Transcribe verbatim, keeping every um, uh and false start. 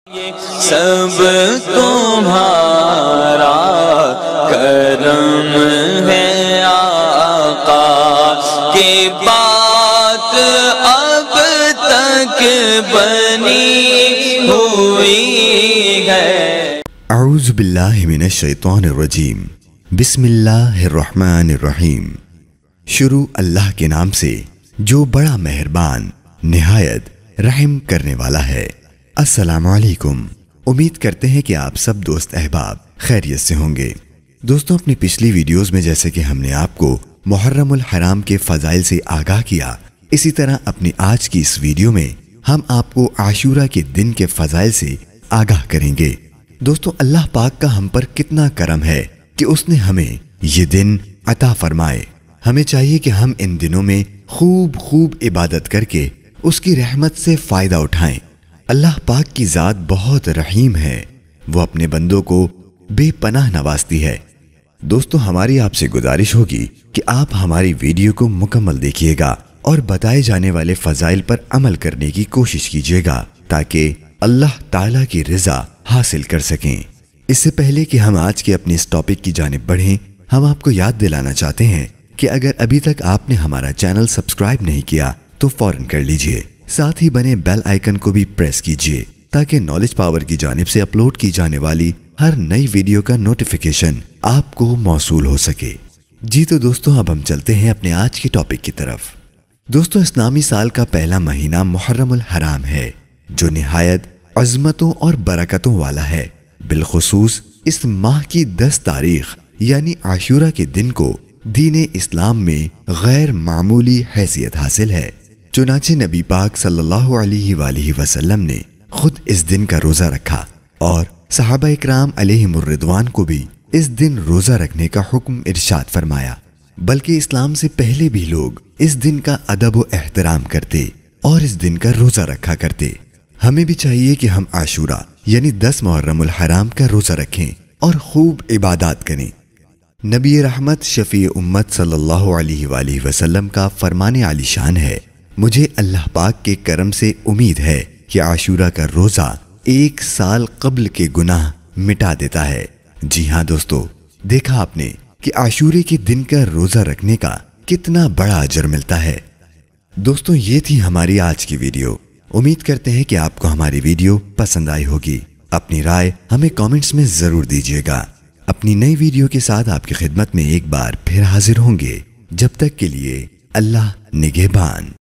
سب تمہارا کرم ہے آقا کی بات اب تک بنی ہوئی ہے۔ اعوذ باللہ من الشیطان الرجیم، بسم اللہ الرحمن الرحیم۔ شروع اللہ کے نام سے جو بڑا مہربان نہایت رحم کرنے والا ہے۔ السلام علیکم، امید کرتے ہیں کہ آپ سب دوست احباب خیریت سے ہوں گے۔ دوستوں، اپنی پچھلی ویڈیوز میں جیسے کہ ہم نے آپ کو محرم الحرام کے فضائل سے آگاہ کیا، اسی طرح اپنی آج کی اس ویڈیو میں ہم آپ کو عاشورہ کے دن کے فضائل سے آگاہ کریں گے۔ دوستوں، اللہ پاک کا ہم پر کتنا کرم ہے کہ اس نے ہمیں یہ دن عطا فرمائے۔ ہمیں چاہیے کہ ہم ان دنوں میں خوب خوب عبادت کر کے اس کی رحمت سے فائدہ اٹھائیں۔ اللہ پاک کی ذات بہت رحیم ہے، وہ اپنے بندوں کو بے پناہ نوازتی ہے۔ دوستو، ہماری آپ سے گزارش ہوگی کہ آپ ہماری ویڈیو کو مکمل دیکھیے گا اور بتائے جانے والے فضائل پر عمل کرنے کی کوشش کیجیے گا تاکہ اللہ تعالیٰ کی رضا حاصل کر سکیں۔ اس سے پہلے کہ ہم آج کے اپنے اس ٹاپک کی جانب بڑھیں، ہم آپ کو یاد دلانا چاہتے ہیں کہ اگر ابھی تک آپ نے ہمارا چینل سبسکرائب نہیں کیا تو فوراً کر لیجئے، ساتھ ہی بنے بیل آئیکن کو بھی پریس کیجئے تاکہ نالج پاور کی جانب سے اپلوڈ کی جانے والی ہر نئی ویڈیو کا نوٹیفیکیشن آپ کو موصول ہو سکے۔ جی تو دوستوں، اب ہم چلتے ہیں اپنے آج کے ٹاپک کی طرف۔ دوستوں، اسلامی سال کا پہلا مہینہ محرم الحرام ہے جو نہایت عظمتوں اور برکتوں والا ہے۔ بالخصوص اس ماہ کی دس تاریخ یعنی عاشورہ کے دن کو دین اسلام میں غیر معمولی حیثیت حاصل ہے۔ چنانچہ نبی پاک صلی اللہ علیہ وآلہ وسلم نے خود اس دن کا روزہ رکھا اور صحابہ اکرام علیہم الرضوان کو بھی اس دن روزہ رکھنے کا حکم ارشاد فرمایا۔ بلکہ اسلام سے پہلے بھی لوگ اس دن کا ادب و احترام کرتے اور اس دن کا روزہ رکھا کرتے۔ ہمیں بھی چاہیے کہ ہم عاشورہ یعنی دس محرم الحرام کا روزہ رکھیں اور خوب عبادات کریں۔ نبی رحمت شفیع امت صلی اللہ علیہ وآلہ وسلم کا فرمان عالی شان ہے، مجھے اللہ پاک کے کرم سے امید ہے کہ عاشورہ کا روزہ ایک سال قبل کے گناہ مٹا دیتا ہے۔ جی ہاں دوستو، دیکھا آپ نے کہ عاشورے کے دن کا روزہ رکھنے کا کتنا بڑا اجر ملتا ہے۔ دوستو، یہ تھی ہماری آج کی ویڈیو۔ امید کرتے ہیں کہ آپ کو ہماری ویڈیو پسند آئی ہوگی۔ اپنی رائے ہمیں کامنٹس میں ضرور دیجیے گا۔ اپنی نئی ویڈیو کے ساتھ آپ کی خدمت میں ایک بار پھر حاضر ہوں گے۔ جب تک کے لیے اللہ نگہبان۔